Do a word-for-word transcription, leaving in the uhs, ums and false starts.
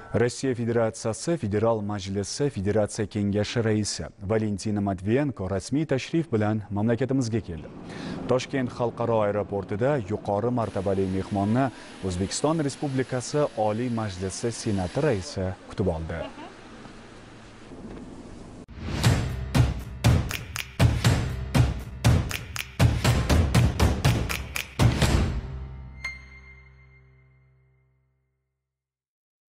Rossiya Federatsiyasi Federal Majlisi Federatsiya Kengashi raisi Valentina Matviyenko rasmiy tashrif bilan mamlakatimizga keldi. Toshkent xalqaro aeroportida yuqori martabali mehmonni O'zbekiston Respublikasi Oliy Majlisi Senati raisi kutib oldi.